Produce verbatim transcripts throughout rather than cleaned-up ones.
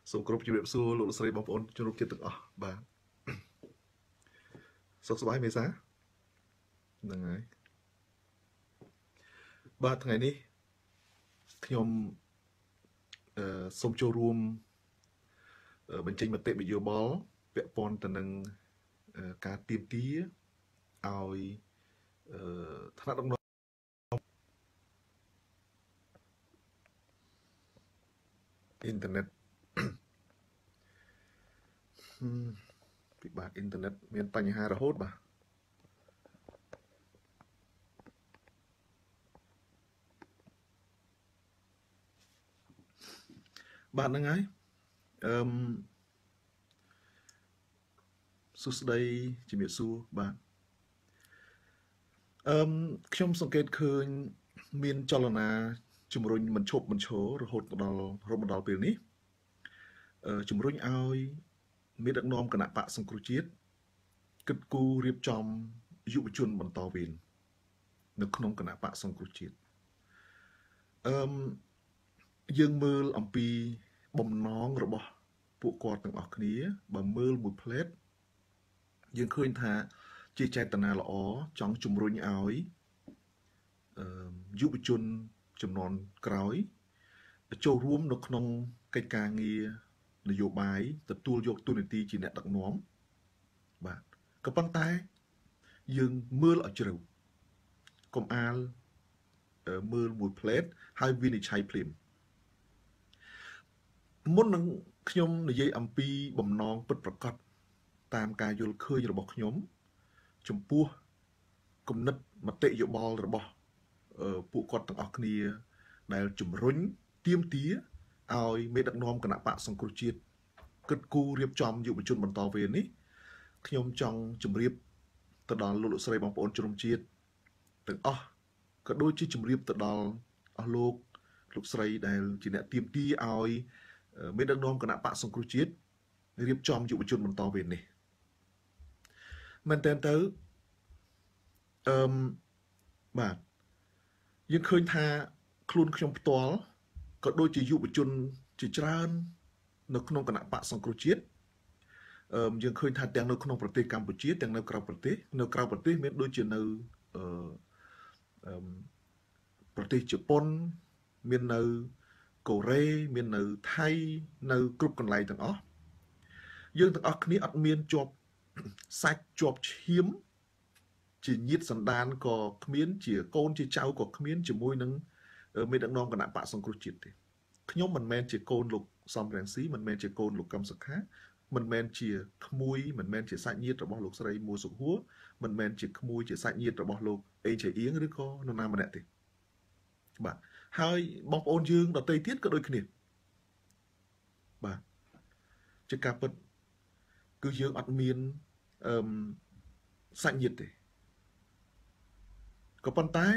សូមគោរពជំរាបសួរលោកស្រីបងប្អូនជនរួមជាតិទាំងអស់បាទសុខសប្បាយមេសាហ្នឹងហើយបាទថ្ងៃនេះខ្ញុំអឺសូមចូលរួមបញ្ចេញមតិនយោបល់ពាក់ព័ន្ធទៅនឹងការទៀមទាឲ្យអឺថ្នាក់ដឹកនាំអ៊ីនធឺណិតពិបាកអ៊ីនធឺណិតមានបញ្ហារហូតបាទបាទហ្នឹងហើយអឺមសួស្ដីជំរាបសួរបាទអឺមខ្ញុំសង្កេតឃើញមានចលនាជំរុញមិនឈប់មិនឈររហូតដល់រហូតដល់ពេលនេះអឺជំរុញឲ្យមានដឹកនាំគណៈបកសង្គ្រោះជាតិគិតគូររៀបចំយុវជនបន្តវេននៅក្នុងគណៈបកសង្គ្រោះជាតិអឺមយើងមើលអំពីបំណងរបស់ពួកគាត់ទាំងអស់គ្នាបើមើលមួយផ្លែតយើងឃើញថាជាចេតនាល្អចង់ជំរុញឲ្យអឺយុវជនចំនួនក្រោយចូលរួមនៅក្នុងកិច្ចការងារនយោបាយទទួលយកតួនាទីជាអ្នកដឹកនាំបាទក៏ប៉ុន្តែយើងមើលឲ្យជ្រៅកុំអាលមើលមួយផ្លែតហើយវិនិច្ឆ័យភ្លាមមុននឹងខ្ញុំនិយាយអំពីបំណងពិតប្រាកដតាមការយល់ឃើញរបស់ខ្ញុំចំពោះគំនិតមតិយោបល់របស់ពួកគាត់ទាំងអស់គ្នាដែលជំរុញទាមទារឲ្យមេដឹកនាំគណៈបកសង្គ្រោះជាតិគិតគូររៀបចំយុវជនបន្តវេននេះខ្ញុំចង់ជម្រាបទៅដល់លោកលោកស្រីបងប្អូនជនរួមជាតិទាំងអស់ក៏ដូចជាជម្រាបទៅដល់អស់លោកលោកស្រីដែលជាអ្នកទាមទារឲ្យមេដឹកនាំគណៈបកសង្គ្រោះជាតិរៀបចំយុវជនបន្តវេននេះមែនតើទៅអឺមបាទយើងឃើញថាខ្លួនខ្ញុំផ្ទាល់ក៏ដូចជាយុវជនជាច្រើននៅក្នុងគណៈបកសង្គ្រោះជាតិអឺយើងឃើញថាទាំងនៅក្នុងប្រទេសកម្ពុជាទាំងនៅក្រៅប្រទេសនៅក្រៅប្រទេសមានដូចជានៅអឺអឺប្រទេសជប៉ុនមាននៅកូរ៉េមាននៅថៃនៅគ្រប់កន្លែងទាំងអស់យើងទាំងអស់គ្នាអត់មានជាប់សាច់ជាប់ឈាមជាញាតិសន្តានក៏គ្មានជាកូនជាចៅក៏គ្មានជាមួយនឹងមេដឹកនាំគណៈបកសង្គ្រោះជាតិទេខ្ញុំមិនមែនជាកូនលោកសំរងស៊ីមិនមែនជាកូនលោកកឹមសុខាមិនមែនជាក្មួយមិនមែនជាសាច់ញាតិរបស់លោកស្រីមួសុខួរមិនមែនជាក្មួយជាសាច់ញាតិរបស់លោកអេឆៃអៀងឬក៏នរណាម្នាក់ទេបាទហើយបងប្អូនយើងដទៃទៀតក៏ដូចគ្នាបាទជាការពិតគឺយើងអត់មានអឺសាច់ញាតិទេក៏ប៉ុន្តែ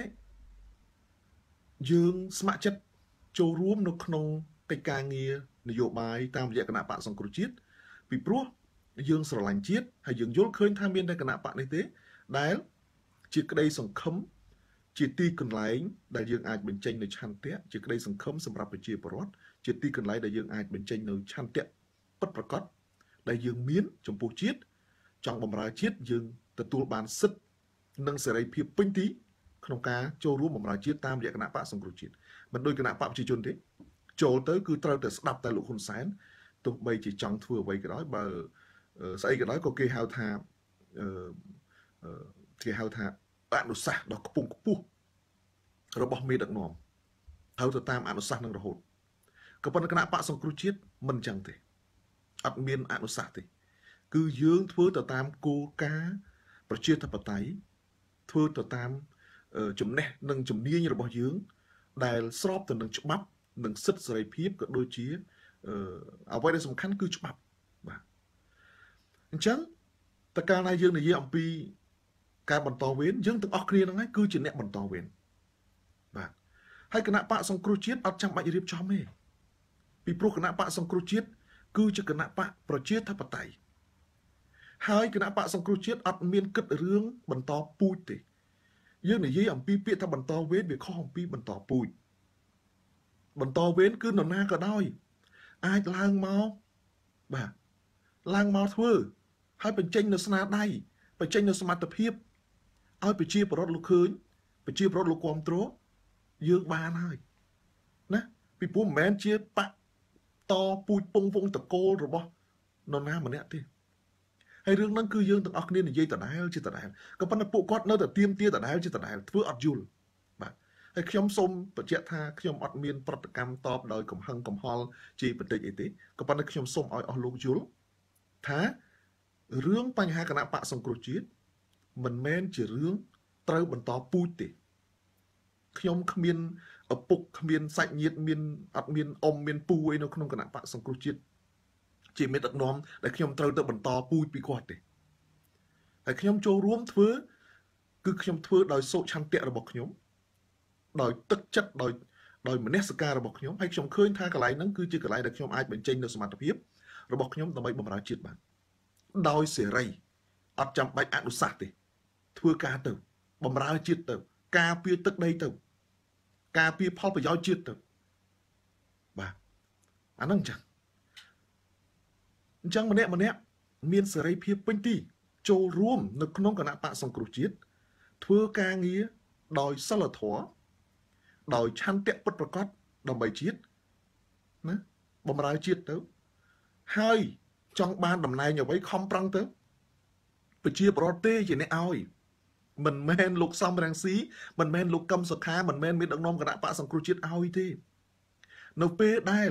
យើងស្ម័គ្រចិត្តចូលរួមនៅក្នុងកិច្ចការងារនយោបាយតាមរយៈគណៈបកសង្គ្រោះជាតិពីព្រោះយើងស្រឡាញ់ជាតិហើយយើងយល់ឃើញថាមានតែគណៈបកនេះទេដែលជាក្តីសង្ឃឹមជាទីកន្លែងដែលយើងអាចបញ្ចេញនៅឆន្ទៈជាក្តីសង្ឃឹមសម្រាប់ប្រជាពលរដ្ឋជាទីកន្លែងដែលយើងអាចបញ្ចេញនៅឆន្ទៈពិតប្រាកដដែលយើងមានចំពោះជាតិចង់បម្រើជាតិយើងទទួលបានសិទ្ធិនិងសេរីភាពពេញទីក្នុងការចូលរួមបម្រើជាតិតាមរយៈគណៈបកសង្គ្រោះជាតិមិនដូចគណៈបកប្រជាជនទេចូលទៅគឺត្រូវតែស្ដាប់តែលោកហ៊ុនសែនទោះបីជាចង់ធ្វើអ្វីក៏ដោយបើស្អីក៏ដោយក៏គេហៅថាអឺគេហៅថាអនុសាសន៍ដ៏ខ្ពង់ខ្ពស់របស់មេដឹកនាំត្រូវទៅតាមអនុសាសន៍នឹងរហូតក៏ប៉ុន្តែគណៈបកសង្គ្រោះជាតិមិនអញ្ចឹងទេអត់មានអនុសាសន៍ទេគឺយើងធ្វើទៅតាមគោលការណ៍ប្រជាធិបតេយ្យធ្វើទៅតាមចំណេះនិងជំនាញរបស់យើងដែលស្របទៅនឹងច្បាប់និងសិទ្ធិសេរីភាពក៏ដូចជាអ្វីដែលសំខាន់គឺច្បាប់បាទអញ្ចឹងតើកាលណាយើងនិយាយអំពីការបន្តវេនយើងទាំងអស់គ្នាហ្នឹងហើយគឺជាអ្នកបន្តវេនបាទហើយគណៈបកសង្គ្រោះជាតិអត់ចាំបាច់រៀបចំទេពីព្រោះគណៈបកសង្គ្រោះជាតិគឺជាគណៈបកប្រជាធិបតេយ្យហើយគណៈបកសង្គ្រោះជាតិអត់មានគិតរឿងបន្តពូជទេយើងនិយាយអំពីពាក្យថាបន្តវេនវាខុសអំពីបន្តពូជបន្តវេនគឺនរណាក៏ដោយអាចឡើងមកបាទឡើងមកធ្វើហើយបញ្ចេញនៅស្នាដៃបញ្ចេញនៅសមត្ថភាពឲ្យប្រជាពលរដ្ឋលោកឃើញប្រជាពលរដ្ឋលោកគ្រប់គ្រងយើងបានហើយណាពីព្រោះមិនមែនជាបកតពូជពងវងតកូលរបស់នរណាម្នាក់ទេហើយរឿងហ្នឹងគឺយើងទាំងអស់គ្នានិយាយដដែលជាដដែលក៏ប៉ុន្តែពួកគាត់នៅតែទៀមទាដដែលជាដដែលធ្វើអត់យល់បាទហើយខ្ញុំសូមបញ្ជាក់ថាខ្ញុំអត់មានប្រតិកម្មតបដោយកំហឹងកំហល់ជាបន្តិចអីទេក៏ប៉ុន្តែខ្ញុំសូមឲ្យអស់លោកយល់ថារឿងបញ្ហាគណៈបកសង្គ្រោះជាតិមិនមែនជារឿងត្រូវបន្តពូជទេខ្ញុំគ្មានឪពុកគ្មានសាច់ញាតិមានអត់មានអ៊ំមានពូអីនៅក្នុងគណៈបកសង្គ្រោះជាតិជាមេដឹកនាំដែលខ្ញុំត្រូវទៅបន្តពូជពីគាត់ទេហើយខ្ញុំចូលរួមធ្វើគឺខ្ញុំធ្វើដោយសោកឆន្ទៈរបស់ខ្ញុំដោយទឹកចិត្តដោយដោយមនសិការរបស់ខ្ញុំហើយខ្ញុំឃើញថាកន្លែងហ្នឹងគឺជាកន្លែងដែលខ្ញុំអាចបញ្ចេញនូវសមត្ថភាពរបស់ខ្ញុំដើម្បីបម្រើជាតិបានដោយសេរីអត់ចាំបាច់អនុសាសន៍ទេធ្វើការទៅបម្រើជាតិទៅការពារទឹកដីទៅការពារផលប្រយោជន៍ជាតិទៅបាទអាហ្នឹងចឹងអញ្ចឹងម្នាក់ម្នាក់មានសេរីភាពពេញទីចូលរួមនៅក្នុងគណៈបកសង្គ្រោះជាតិធ្វើការងារដោយសិលធម៌ដោយឆន្ទៈពិតប្រាកដដើម្បីជាតិណាបម្រើជាតិទៅហើយចង់បានតំណែងអ្វីខំប្រឹងទៅប្រជាពលរដ្ឋទេជាអ្នកឲ្យមិនមែនលោកសំរងស៊ីមិនមែនលោកកឹមសុខាមិនមែនមានដឹកនាំគណៈបកសង្គ្រោះជាតិឲ្យទេនៅពេលដែល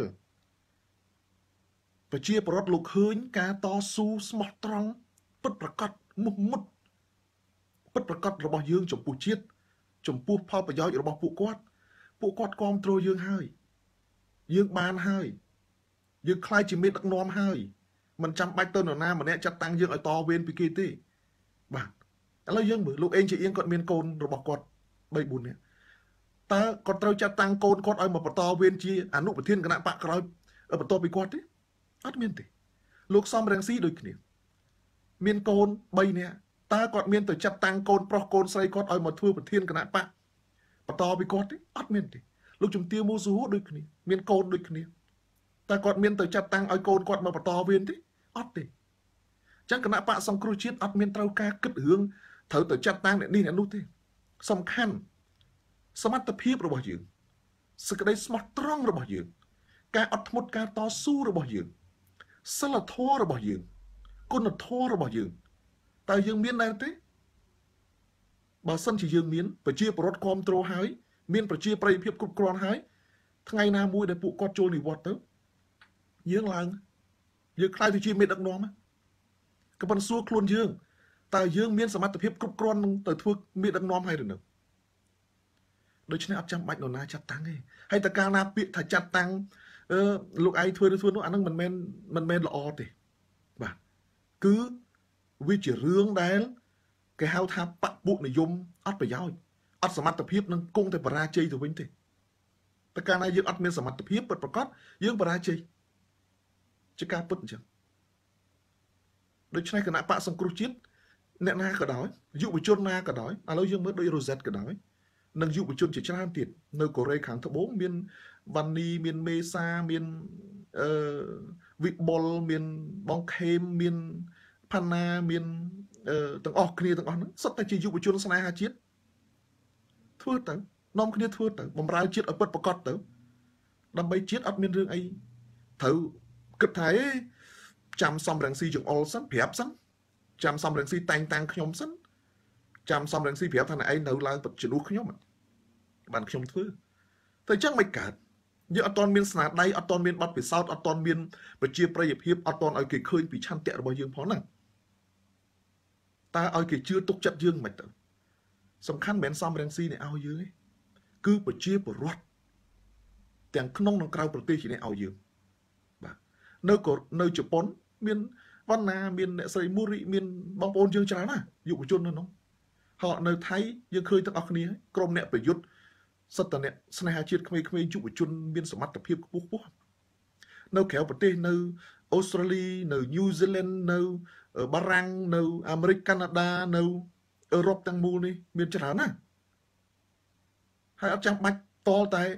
ប្រជាពលរដ្ឋលោកឃើញការតស៊ូស្មោះត្រង់ពិតប្រាកដមុះមុតពិតប្រាកដរបស់យើងចំពោះជាតិចំពោះផលប្រយោជន៍របស់ពួកគាត់ពួកគាត់គ្រប់គ្រងយើងហើយយើងបានហើយយើងខ្លាចជាមេដឹកនាំហើយមិនចាំបាច់ទៅនរណាម្នាក់ចាត់តាំងយើងឲ្យតវេនពីគេទេបាទឥឡូវយើងមើលលោកអេងជាអៀងគាត់មានកូនរបស់គាត់បីបួននាក់តើគាត់ត្រូវចាត់តាំងកូនគាត់ឲ្យមកបន្តវេនជាអនុប្រធានគណៈបកក្រោយបន្ទាប់ពីគាត់ទេអត់មានទេលោកសំរងស៊ីដូចគ្នាមានកូនបីនាក់តើគាត់មានទៅចាត់តាំងកូនប្រុសកូនស្រីគាត់ឲ្យមកធ្វើប្រធានគណៈបកបន្តពីគាត់ទេអត់មានទេលោកជំទាវមូស៊ូដូចគ្នាមានកូនដូចគ្នាតែគាត់មានទៅចាត់តាំងឲ្យកូនគាត់មកបន្តវេនទេអត់ទេចឹងគណៈបកសង្គ្រោះជាតិអត់មានត្រូវការគិតរឿងត្រូវទៅចាត់តាំងអ្នកនេះអ្នកនោះទេសំខាន់សមត្ថភាពរបស់យើងសេចក្តីស្មោះត្រង់របស់យើងការអត់ធ្មត់ការតស៊ូរបស់យើងសិលធម៌របស់យើងគុណធម៌របស់យើងតើយើងមានដែរទេបើសិនជាយើងមានប្រជាពលរដ្ឋគ្រប់គ្រងហើយមានប្រជាប្រិយភាពគ្រប់គ្រាន់ហើយថ្ងៃណាមួយដែលពួកគាត់ចូលនិវត្តន៍ទៅយើងឡើងយើងខ្លាចទៅជាមេដឹកនាំក៏ប៉ុន្តែសួរខ្លួនយើងតើយើងមានសមត្ថភាពគ្រប់គ្រាន់នឹងទៅធ្វើមេដឹកនាំហើយឬនៅដូច្នេះអត់ចាំបាច់នរណាចាត់តាំងទេហើយតើកាលណាពាក្យថាចាត់តាំងអឺលោកឯងធ្វើឬធ្វើនោះអានឹងមិនមែនមិនមែនល្អទេបាទគឺវាជារឿងដែលគេហៅថាបកពួកនិយមអត់ប្រយោជន៍អត់សមត្ថភាពនឹងគង់តែបរាជ័យទៅវិញទេតែកាលណាយើងអត់មានសមត្ថភាពពិតប្រាកដយើងបរាជ័យជាការពិតអញ្ចឹងដូច្នេះគណៈបកសង្គ្រោះជាតិអ្នកណាក៏ដោយយុវជនណាក៏ដោយឥឡូវយើងមើលដូច Rosette ក៏ដោយនិងយុវជនជាច្រើនទៀតនៅកូរ៉េខាងត្បូងមានវ៉ានីមានមេសាមានអឺវិបុលមានបងខេមមានផាណាមានអឺទាំងអស់គ្នាទាំងអស់ហ្នឹងសុទ្ធតែជាយុវជនស្នេហាជាតិធ្វើទៅនាំគ្នាធ្វើទៅបំរើជាតិឲ្យពិតប្រាកដទៅដើម្បីជាតិអត់មានរឿងអីត្រូវគិតថាអេចាំសំរងស៊ីចង្អុលសិនប្រាប់សិនចាំសំរងស៊ីតែងតាំងខ្ញុំសិនចាំសំរងស៊ីប្រាប់ថាឯងនៅឡើងជំនួសខ្ញុំបានខ្ញុំធ្វើតែអញ្ចឹងមិនកើតយើងអត់ទាន់មានស្នាដៃអត់ទាន់មានបទពិសោធន៍អត់ទាន់មានប្រជាប្រិយភាពអត់ទាន់ឲ្យគេឃើញពីឆន្ទៈរបស់យើងផងហ្នឹងតើឲ្យគេជឿទុកចិត្តយើងមិនទៅសំខាន់មិនមែនសំរងស៊ីអ្នកឲ្យយើងទេគឺប្រជាពលរដ្ឋទាំងក្នុងនិងក្រៅប្រទេសជាអ្នកឲ្យយើងបាទនៅនៅជប៉ុនមានវណ្ណាមានអ្នកស្រីមូរីមានបងប្អូនយើងច្រើនណាស់យុវជននៅនោះហើយនៅថៃយើងឃើញទាំងអស់គ្នាក្រុមអ្នកប្រយុទ្ធសិទ្ធិអ្នកស្នេហាជាតិក្មេងៗយុវជនមានសមត្ថភាពខ្ពស់ខ្ពស់នៅក្រៅប្រទេសនៅអូស្ត្រាលីនៅញូហ្សេឡង់នៅបារាំងនៅអាមេរិកកាណាដានៅអឺរ៉ុបទាំងមូលនេះមានច្រើនណាស់ហើយអត់ចាំបាច់តលតែ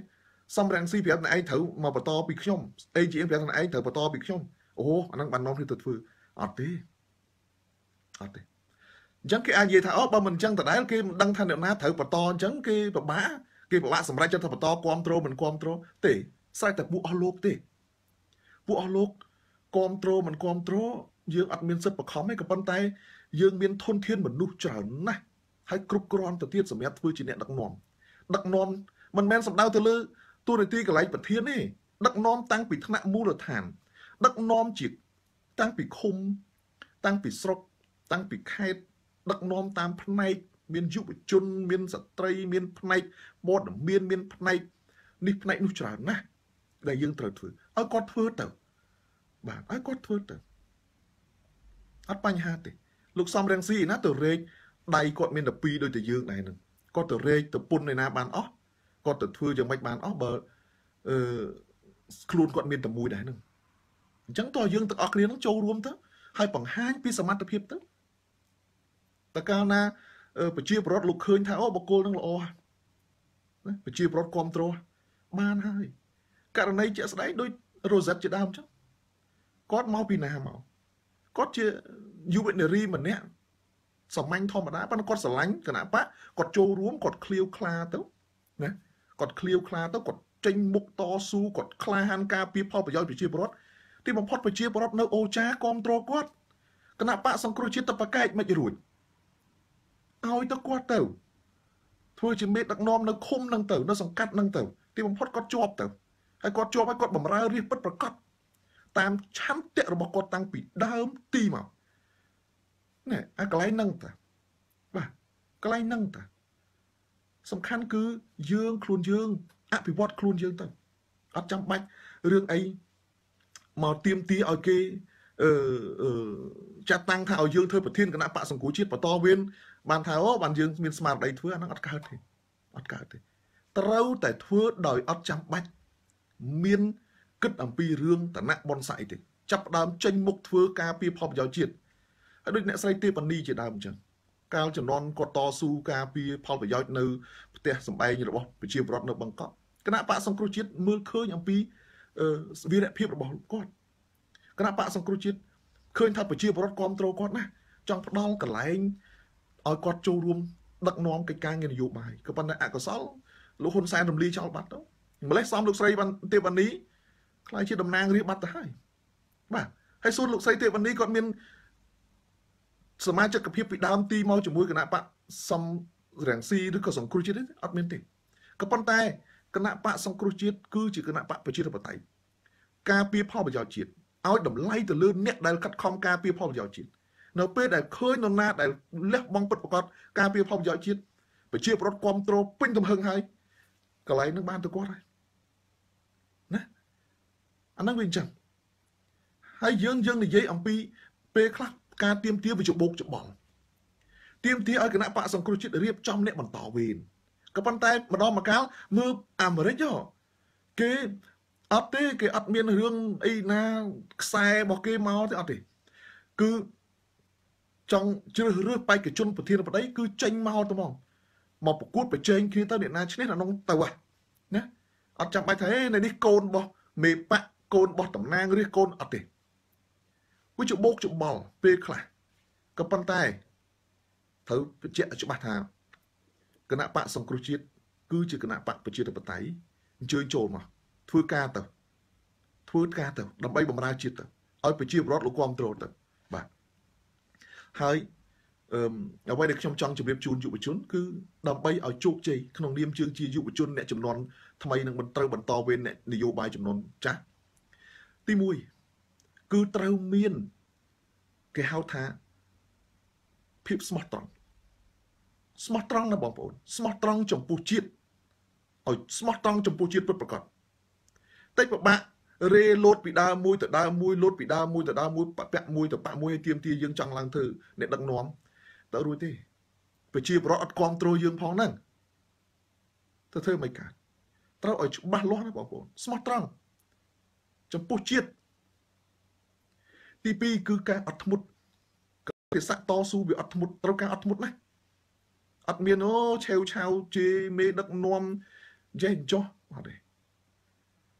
សំរងស៊ីប្រាប់ណែឯងត្រូវមកបន្តពីខ្ញុំ เอ จี เอ็ม ប្រាប់ណែឯងត្រូវបន្តពីខ្ញុំអូអាហ្នឹងបាននាំគ្នាទៅធ្វើអត់ទេអត់ទេអញ្ចឹងគេអាចនិយាយថាអូបើមិនអញ្ចឹងតដែលគេមិនដឹងថាអ្នកណាត្រូវបន្តអញ្ចឹងគេពិបាកគេពិបាកសម្រាប់ចិត្តថាបន្តគ្រប់គ្រងមិនគ្រប់គ្រងទេស្រេចតែពួកអស់លោកទេពួកអស់លោកគ្រប់គ្រងមិនគ្រប់គ្រងយើងអត់មានសិទ្ធិបខំទេក៏ប៉ុន្តែយើងមានធនធានមនុស្សច្រើនណាស់ហើយគ្រប់គ្រាន់ទៅទៀតសម្រាប់ធ្វើជាអ្នកដឹកនាំដឹកនាំមិនមែនសំដៅទៅលើទូនាទីកន្លែងប្រធានទេដឹកនាំតាំងពីថ្នាក់មូលដ្ឋានដឹកនាំជាតាំងពីឃុំតាំងពីស្រុកតាំងពីខេត្តដឹកនាំតាមផ្នែកមានយុវជនមានស្ត្រីមានផ្នែកបដមានមានផ្នែកនេះផ្នែកនោះច្រើនណាស់ដែលយើងត្រូវធ្វើឲ្យគាត់ធ្វើទៅបាទឲ្យគាត់ធ្វើទៅអត់បញ្ហាទេលោកសំរងស៊ីណាទៅរែកដៃគាត់មានតែពីរដូចតែយើងដែរនឹងគាត់ទៅរែកទៅពុនឯណាបានអស់គាត់ទៅធ្វើយ៉ាងម៉េចបានអស់បើអឺខ្លួនគាត់មានតែមួយដែរនឹងអញ្ចឹងតើយើងទាំងអស់គ្នានឹងចូលរួមទៅហើយបង្ហាញពីសមត្ថភាពទៅតើកាលណាប្រជាពលរដ្ឋលោកឃើញថាអូបកគលនឹងល្អណាប្រជាពលរដ្ឋគ្រប់គ្រងបានហើយករណីជាក់ស្ដែងដូចរ៉ូសិតជាដើមអញ្ចឹងគាត់មកពីណាមកគាត់ជាយុវនារីម្នាក់សាមញ្ញធម្មតាប៉ុន្តែគាត់ស្រឡាញ់គណៈបកគាត់ចូលរួមគាត់ឃ្លាវខ្លាទៅណាគាត់ឃ្លាវខ្លាទៅគាត់ចេញមុខតស៊ូគាត់ក្លាហានការពារផលប្រយោជន៍ប្រជាពលរដ្ឋទីបំផុតប្រជាពលរដ្ឋនៅអូចាគ្រប់គ្រងគាត់គណៈបកសង្គ្រោះជាតិទៅប្រកែកមិនរួចឲ្យទៅគាត់ទៅធ្វើជាមេដឹកនាំនៅឃុំនឹងទៅនៅសង្កាត់នឹងទៅទីបំផុតគាត់ជាប់ទៅហើយគាត់ជាប់ហើយគាត់បំរើរាជពិតប្រកបតាមឆន្ទៈរបស់គាត់តាំងពីដើមទីមកណែអាកន្លែងហ្នឹងតាបាទកន្លែងហ្នឹងតាសំខាន់គឺយើងខ្លួនយើងអភិវឌ្ឍខ្លួនយើងទៅអត់ចាំបាច់រឿងអីមកទៀមទីឲ្យគេអឺចាត់តាំងថាឲ្យយើងធ្វើប្រធានគណៈបកសង្គ្រោះជាតិបន្តវេនបានថាអូបានយើងមានស្មារតីធ្វើអាហ្នឹងអត់កើតទេអត់កើតទេត្រូវតែធ្វើដោយអត់ចាំបាច់មានគិតអំពីរឿងឋានៈបនស័យទេចាប់ដើមចេញមុខធ្វើការពីផលប្រយោជន៍ជាតិហើយដូចអ្នកស្រីទេពនីជាដើមអញ្ចឹងកាលជំនាន់គាត់តស៊ូការពីផលប្រយោជន៍នៅផ្ទះសម្បែងរបស់ប្រជាពលរដ្ឋនៅបឹងកក់គណៈបកសង្គ្រោះជាតិមើលឃើញអំពីវីរភាពរបស់គាត់គណៈបកសង្គ្រោះជាតិឃើញថាប្រជាពលរដ្ឋគ្រប់គ្រងគាត់ណាចង់ផ្ដល់កន្លែងឲ្យគាត់ចូលរួមដឹកនាំកិច្ចការងារនយោបាយក៏ប៉ុន្តែអកុសលលោកហ៊ុនសែនរំលាយចោលបាត់ទៅម្លេះសំលោកស្រីបានទេវនីខ្លាយជាតំណាងរាស្ត្របាត់ទៅហើយបាទហើយសួនលោកស្រីទេវនីគាត់មានសមាជិកភាពពីដើមទីមកជាមួយគណៈបកសំរងស៊ីឬក៏សង្គ្រោះជាតិអត់មានទេក៏ប៉ុន្តែគណៈបកសង្គ្រោះជាតិគឺជាគណៈបកប្រជាធិបតេយ្យការពារផលប្រយោជន៍ជាតិឲ្យតម្លៃទៅលើអ្នកដែលខិតខំការពារផលប្រយោជន៍ជាតិនៅពេលដែលឃើញនរណាដែលលះបង់ពិតប្រាកដការពារផលប្រយោជន៍ជាតិប្រជាពលរដ្ឋគ្រប់គ្រងពេញទំហឹងហើយកន្លែងនឹងបានទៅគាត់ហើយណាអាហ្នឹងវាអញ្ចឹងហើយយើងយើងនិយាយអំពីពេលខ្លះការទៀមទាវាច្បោកច្បល់ទៀមទាឲ្យគណៈបកសង្គ្រោះជាតិរៀបចំអ្នកបន្តវេនក៏ប៉ុន្តែម្ដងម្កាលមើលអាមេរិកគេអត់ទេគេអត់មានរឿងអីណាខ្សែរបស់គេមកទេអត់ទេគឺចង់ជ្រើសរើសបេក្ខជនប្រធានាធិបតីគឺចេញមកទៅមកមកប្រកួតប្រជែងគ្នាទៅអ្នកណាឈ្នះអានោះទៅណាអត់ចាំបាច់ថាហេនៅនេះកូនរបស់មេបកកូនរបស់តំណាងរាស្ត្រកូនអត់ទេវាច្បោកច្បល់ពេលខ្លះក៏ប៉ុន្តែត្រូវបញ្ជាក់ច្បាស់ថាគណៈបកសង្គ្រោះជាតិគឺជាគណៈបកប្រជាធិបតេយ្យអញ្ជើញចូលមកធ្វើការទៅធ្វើការទៅដើម្បីបម្រើជាតិទៅឲ្យប្រជាពលរដ្ឋលោកគ្រប់គ្រងទៅបាទហើយអឺអ្វីដែលខ្ញុំចង់ជម្រាបជូនយុវជនគឺដើម្បីឲ្យជោគជ័យក្នុងនាមជើងជាយុវជនអ្នកចំនួនថ្មីនឹងត្រូវបន្តវេនអ្នកនយោបាយចំនួនចាស់ទីមួយគឺត្រូវមានគេហៅថាភាពស្មោះត្រង់ស្មោះត្រង់ណាបងប្អូនស្មោះត្រង់ចំពោះជាតិឲ្យស្មោះត្រង់ចំពោះជាតិពិតប្រាកដតិចពិបាករេលោតពីដើមមួយទៅដើមមួយលោតពីដើមមួយទៅដើមមួយបាក់មួយទៅបាក់មួយឲ្យទៀមទាយើងចង់ឡើងធ្វើអ្នកដឹកនាំទៅរួចទេប្រជាពលរដ្ឋអត់គ្រប់គ្រងយើងផងហ្នឹងទៅធ្វើមិនកើតត្រូវឲ្យច្បាស់លាស់ណាបងប្អូនស្មោះត្រង់ចំពោះជាតិទីពីរគឺការអត់ធ្មត់គេសាក់តស៊ូវាអត់ធ្មត់ត្រូវការអត់ធ្មត់ណាអត់មានអូឆេវឆាវជេមេដឹកនាំចេះចោះអត់ទេ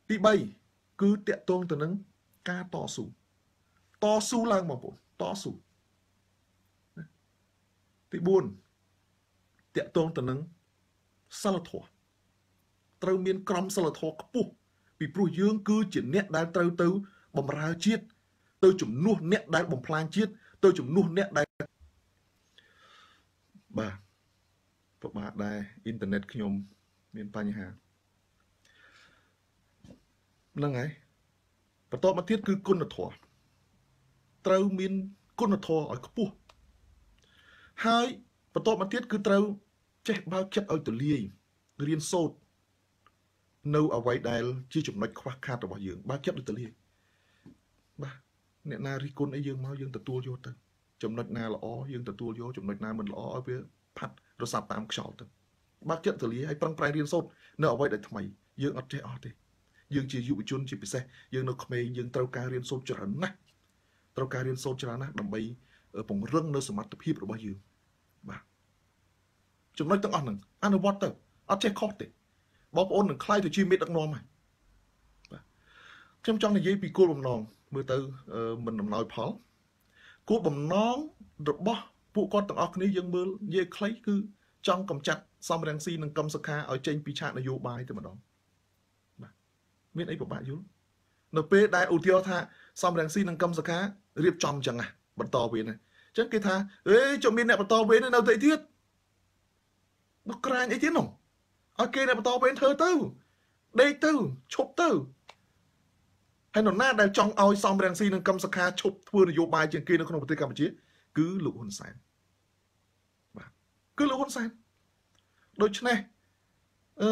ទីbaគឺតាក់ទងទៅនឹងការតស៊ូតស៊ូឡើងបងប្អូនតស៊ូទីបួនតាក់ទងទៅនឹងសិលធម៌ត្រូវមានក្រមសិលធម៌ខ្ពស់ពីព្រោះយើងគឺជាអ្នកដែលត្រូវទៅបម្រើជាតិទៅជំនួសអ្នកដែលបំផ្លាញជាតិទៅជំនួសអ្នកដែលបាទពិបាកដែរអ៊ីនធឺណិតខ្ញុំមានបញ្ហាហ្នឹងហើយបន្តមកទៀតគឺគុណធម៌ត្រូវមានគុណធម៌ឲ្យខ្ពស់ហើយបន្តមកទៀតគឺត្រូវចេះបើកចិត្តឲ្យទូលាយរៀនសូត្រនៅអ្វីដែលជាចំណុចខ្វះខាតរបស់យើងបើកចិត្តឲ្យទូលាយបាទអ្នកណារិះគន់អីយើងមកយើងទទួលយកទៅចំណុចណាល្អយើងទទួលយកចំណុចណាមិនល្អឲ្យវាផាត់រសាប់តាមខ្យល់ទៅបើកចិត្តទូលាយឲ្យប្រឹងប្រែងរៀនសូត្រនៅអ្វីដែលថ្មីយើងអត់ចេះអស់ទេយើងជាយុវជនជាពិសេសយើងនៅក្មេងយើងត្រូវការរៀនសូត្រច្រើនណាស់ត្រូវការរៀនសូត្រច្រើនណាស់ដើម្បីពង្រឹងនៅសមត្ថភាពរបស់យើងបាទចំណុចទាំងអស់ហ្នឹងអនុវត្តទៅអត់ចេះខុសទេបងប្អូននឹងខ្លាយទៅជាមេដឹកនាំហើយបាទខ្ញុំចង់និយាយពីគោលបំណងមើលទៅមិនដំណោយផលគោលបំណងរបស់ពួកគាត់ទាំងអស់គ្នាយើងមើលនិយាយខ្លីគឺចង់កម្ចាត់សំរងស៊ីនិងកឹមសុខាឲ្យចេញពីឆាកនយោបាយតែម្ដងបាទមានអីពិបាកយល់នៅពេលដែលឧទាហរណ៍ថាសំរងស៊ីនិងកឹមសុខារៀបចំអញ្ចឹងណាបន្តវេនអញ្ចឹងគេថាអេចុះមានអ្នកបន្តវេននៅទៅទៀតមកក្រាញអីទៀតនោះឲ្យគេអ្នកបន្តវេនធ្វើទៅដេកទៅឈប់ទៅហើយនរណាដែលចង់ឲ្យសំរងស៊ីនិងកឹមសុខាឈប់ធ្វើនយោបាយជាងគេនៅក្នុងប្រទេសកម្ពុជាគឺលោកហ៊ុនសែនបាទគឺលោកហ៊ុនសែនដូច្នេះអឺ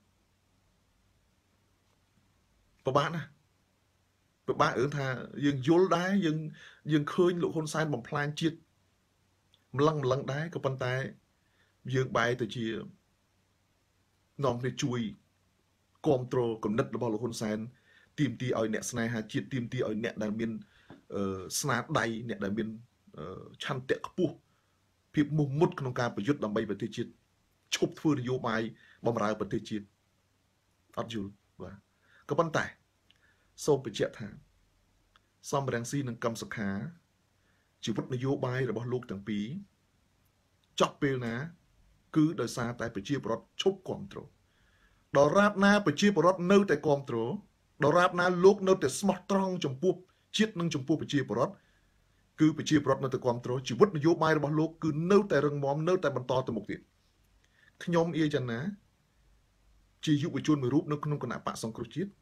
ពិបាកណាស់ពិបាករឿងថាយើងយល់ដែរយើងយើងឃើញលោកហ៊ុនសែនបំផ្លាញជាតិម្លឹងម្លឹងដែរក៏ប៉ុន្តែយើងបែរទៅជានាំគ្នាជួយគ្រប់គ្រងគំនិតរបស់លោកហ៊ុនសែនទាមទារឲ្យអ្នកស្នេហាជាតិទាមទារឲ្យអ្នកដែលមានស្នាដៃអ្នកដែលមានឆន្ទៈខ្ពស់ភាពមុះមុតក្នុងការប្រយុទ្ធដើម្បីប្រទេសជាតិឈប់ធ្វើនយោបាយបំរើប្រទេសជាតិអត់យល់បាទក៏ប៉ុន្តែសូមបញ្ជាក់ថាសំរងស៊ីនិងកឹមសុខាជីវិតនយោបាយរបស់លោកទាំងពីរចប់ពេលណាគឺដោយសារតែប្រជាពលរដ្ឋឈប់គ្រប់គ្រងដល់រាបណាប្រជាពលរដ្ឋនៅតែគ្រប់គ្រងដល់រាបណាលោកនៅតែស្មោះត្រង់ចំពោះជាតិនិងចំពោះប្រជាពលរដ្ឋគឺប្រជាពលរដ្ឋនៅតែគ្រប់គ្រងជីវិតនយោបាយរបស់លោកគឺនៅតែរឹងមាំនៅតែបន្តទៅមុខទៀតខ្ញុំអៀចាណាជាយុវជនមួយរូបនៅក្នុងគណៈបកសង្គ្រោះជាតិ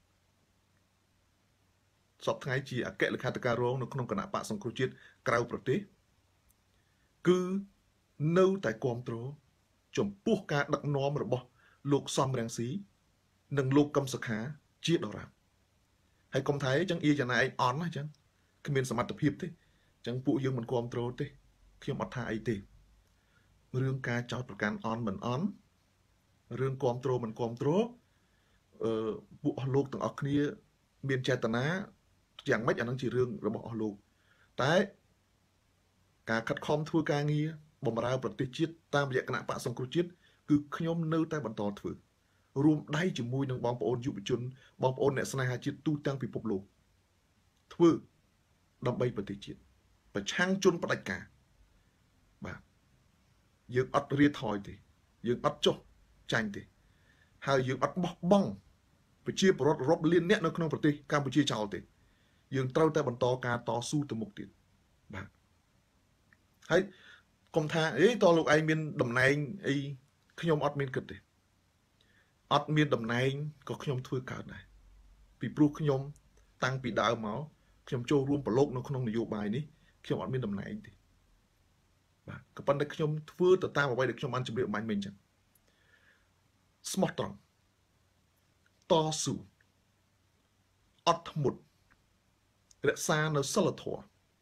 សពថ្ងៃជាអគ្គលេខាធិការរងនៅក្នុងគណៈបកសង្គ្រោះជាតិក្រៅប្រទេសគឺនៅតែគ្រប់គ្រងចំពោះការដឹកនាំរបស់លោកសំរងស៊ីនិងលោកកឹមសុខាជាដរាបហើយកុំថាអញ្ចឹងអៀចាណាឯងអន់ណាអញ្ចឹងគ្មានសមត្ថភាពទេអញ្ចឹងពួកយើងមិនគ្រប់គ្រងទេខ្ញុំអត់ថាអីទេរឿងការចោទប្រកាន់អន់មិនអន់រឿងគ្រប់គ្រងមិនគ្រប់គ្រងអឺពួកអស់លោកទាំងអស់គ្នាមានចេតនាយ៉ាងម៉េចអានឹងជារឿងរបស់អស់លោកតែការខិតខំធ្វើការងារបម្រើប្រទេសជាតិតាមរយៈគណៈបកសង្គ្រោះជាតិគឺខ្ញុំនៅតែបន្តធ្វើរួមដៃជាមួយនឹងបងប្អូនយុវជនបងប្អូនអ្នកស្នេហាជាតិទូទាំងពិភពលោកធ្វើដើម្បីប្រទេសជាតិប្រឆាំងជនផ្ដាច់ការបាទយើងអត់រៀថយទេយើងអត់ចុះចាញ់ទេហើយយើងអត់បោះបង់ប្រជាពលរដ្ឋរាប់លានអ្នកនៅក្នុងប្រទេសកម្ពុជាចោលទេយើងត្រូវតែបន្តការតស៊ូទៅមុខទៀតបាទហើយកុំថាអេតើលោកឯងមានតំណែងអីខ្ញុំអត់មានគិតទេអត់មានតំណែងក៏ខ្ញុំធ្វើកើតដែរពីព្រោះខ្ញុំតាំងពីដើមមកខ្ញុំចូលរួមប្រឡូកនៅក្នុងនយោបាយនេះខ្ញុំអត់មានតំណែងទេបាទក៏ប៉ុន្តែខ្ញុំធ្វើទៅតាមអ្វីដែលខ្ញុំបានជម្រាបបាញ់មិញអញ្ចឹងស្មោះត្រង់តស៊ូអត់ធ្មត់រក្សានៅសិលធម៌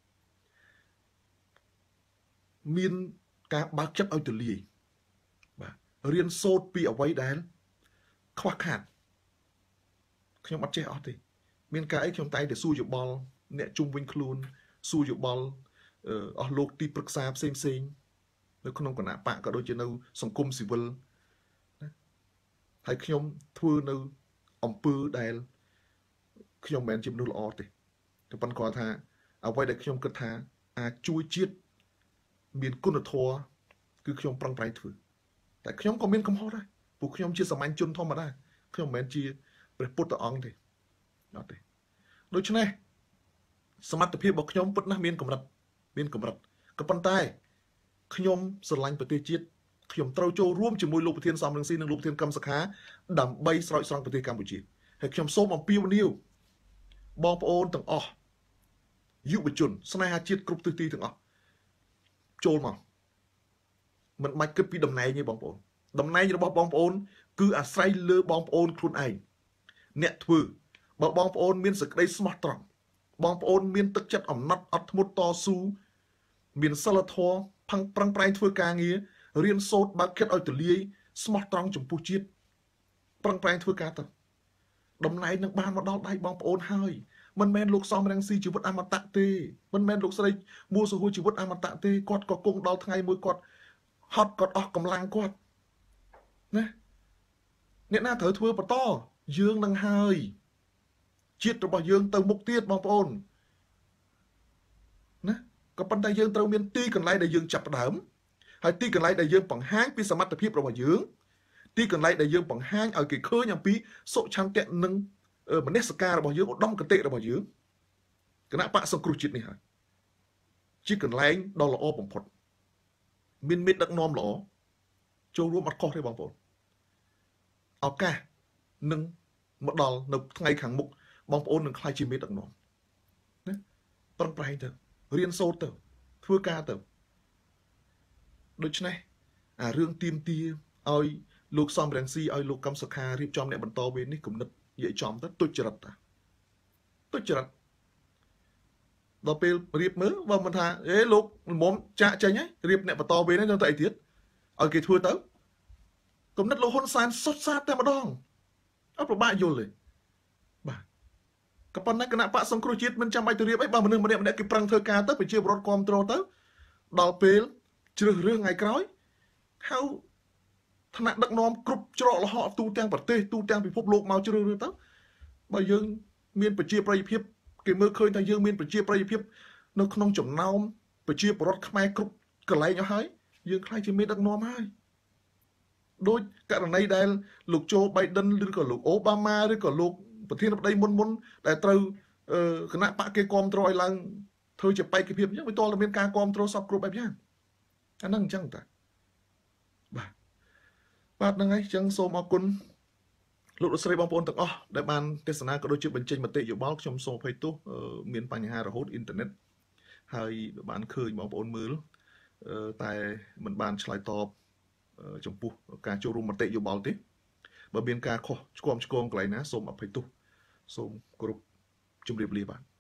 មានការបើកចិត្តឲ្យទូលាយបាទរៀនសូត្រពីអ្វីដែលខ្វះខាតខ្ញុំអត់ចេះអស់ទេមានការអីខ្ញុំតែងតែសួរយោបល់អ្នកជុំវិញខ្លួនសួរយោបល់អស់លោកទីប្រឹក្សាផ្សេងផ្សេងនៅក្នុងគណៈបកក៏ដូចជានៅសង្គមស៊ីវិលណាហើយខ្ញុំធ្វើនៅអំពើដែលខ្ញុំមិនមែនជាមនុស្សល្អទេតែប៉ុន្តែគាត់ថាអ្វីដែលខ្ញុំគិតថាអាចជួយជាតិមានគុណធម៌គឺខ្ញុំប្រឹងប្រែងធ្វើតែខ្ញុំក៏មានកំហុសដែរព្រោះខ្ញុំជាសាមញ្ញជនធម្មតាខ្ញុំមិនមែនជាព្រះពុទ្ធអង្គទេអត់ទេដូច្នេះសមត្ថភាពរបស់ខ្ញុំពិតណាស់មានកម្រិតមានកម្រិតក៏ប៉ុន្តែខ្ញុំស្រឡាញ់ប្រទេសជាតិខ្ញុំត្រូវចូលរួមជាមួយលោកប្រធានសំរងស៊ីនិងលោកប្រធានកឹមសុខាដើម្បីស្រោចស្រង់ប្រទេសកម្ពុជាហើយខ្ញុំសូមអំពាវនាវបងប្អូនទាំងអស់យុវជនស្នេហាជាតិគ្រប់ទិសទីទាំងអស់ចូលមកមិនបាច់គិតពីតំណែងទេបងប្អូនតំណែងរបស់បងប្អូនគឺអាស្រ័យលើបងប្អូនខ្លួនឯងអ្នកធ្វើបើបងប្អូនមានសេចក្តីស្មោះត្រង់បងប្អូនមានទឹកចិត្តអំណត់អត់ធ្មត់តស៊ូមានសិលធម៌ផឹងប្រឹងប្រែងធ្វើការងាររៀនសូត្របើកចិត្តឲ្យទូលាយស្មោះត្រង់ចំពោះជាតិប្រឹងប្រែងធ្វើការទៅតំណែងនឹងបានមកដល់ដៃបងប្អូនហើយមិនមែនលោកសំរងស៊ីជីវិតអមតៈទេមិនមែនលោកស្រីមួសុហួរជីវិតអមតៈទេគាត់ក៏គង់ដល់ថ្ងៃមួយគាត់ហត់គាត់អស់កម្លាំងគាត់ណាអ្នកណាត្រូវធ្វើបន្តយើងនឹងហើយជាតិរបស់យើងទៅមុខទៀតបងប្អូនណាក៏ប៉ុន្តែយើងត្រូវមានទីកន្លែងដែលយើងចាប់ផ្ដើមហើយទីកន្លែងដែលយើងបង្ហាញពីសមត្ថភាពរបស់យើងទីកន្លែងដែលយើងបង្ហាញឲ្យគេឃើញអំពីសុឆន្ទៈនិងមនសិការរបស់យើងឧត្តមគតិរបស់យើងគណៈបកសង្គ្រោះជាតិនេះហើយជាកន្លែងដ៏ល្អបំផុតមានមេដឹកនាំល្អចូលរួមអត់ខុសទេបងប្អូនឱកាសនឹងមកដល់នៅថ្ងៃខាងមុខបងប្អូននឹងខ្លាចជាមេដឹកនាំណាប្រឹងប្រែងទៅរៀនសូត្រទៅធ្វើការទៅដូច្នេះអារឿងទៀមទាឲ្យលោកសំរងស៊ីឲ្យលោកកឹមសុខារៀបចំអ្នកបន្តវេននេះគំនិតនិយាយចំទៅទុច្ចរិតតាទុច្ចរិតដល់ពេលរៀបមើលបើមិនថាអេលោកល្មមចាក់ចេញហើយរៀបអ្នកបន្តវេនហ្នឹងទៅអីទៀតឲ្យគេធ្វើទៅគំនិតលោកហ៊ុនសែនសុទ្ធសាធតែម្ដងអត់ពិបាកយល់ទេបាទក៏ប៉ុន្តែគណៈបកសង្គ្រោះជាតិមិនចាំបាច់ទៅរៀបអីបើមនុស្សម្នាក់ម្នាក់គេប្រឹងធ្វើការទៅប្រជាពលរដ្ឋគ្រប់គ្រងទៅដល់ពេលជ្រើសរើសថ្ងៃក្រោយហៅថ្នាក់ដឹកនាំគ្រប់ច្រកល្ហកទូទាំងប្រទេសទូទាំងពិភពលោកមកជ្រើសរើសទៅបើយើងមានប្រជាប្រិយភាពគេមើលឃើញថាយើងមានប្រជាប្រិយភាពនៅក្នុងចំណោមប្រជាពលរដ្ឋខ្មែរគ្រប់កន្លែងអស់ហើយយើងខ្លាចជាមេដឹកនាំហើយដោយករណីដែលលោកโจ Biden ឬក៏លោកអូបាម៉ាឬក៏លោកប្រធានាធិបតីមុនមុនដែលត្រូវគណៈបកគេគ្រប់គ្រងឲ្យឡើងធ្វើជាបេក្ខភាពអញ្ចឹងវាតលតែមានការគ្រប់គ្រងសពគ្រប់បែបយ៉ាងអាហ្នឹងអញ្ចឹងតាបាទបាទហ្នឹងហើយអញ្ចឹងសូមអរគុណលោកលោកស្រីបងប្អូនទាំងអស់ដែលបានទេសនាក៏ដូចជាបញ្ចេញមតិយោបល់ខ្ញុំសូមអភ័យទោសមានបញ្ហារហូតអ៊ីនធឺណិតហើយបានឃើញបងប្អូនមើលតែមិនបានឆ្លើយតបចំពោះការចូលរួមមតិយោបល់ទេបើមានការខុសឆ្គងឆ្គងកន្លែងណាសូមអភ័យទោសសូមគោរពជម្រាបលាបាទ